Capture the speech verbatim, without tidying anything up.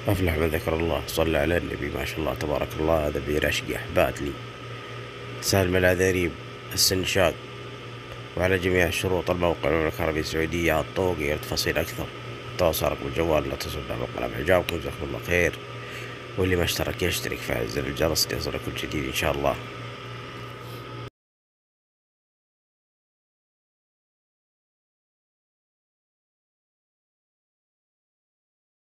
أفلح من ذكر الله، صلى على النبي، ما شاء الله تبارك الله. هذا بيرشقي أحبات لي. سالم العذاريب، السنشاق. وعلى جميع شروط الموقع المملكة العربية السعودية الطوقي. لتفاصيل أكثر تواصل رقم الجوال، لا تنسوا دعم القناة بإعجابكم، جزاكم الله خير. واللي ما اشترك يشترك، فعل زر الجرس ليصل كل جديد إن شاء الله.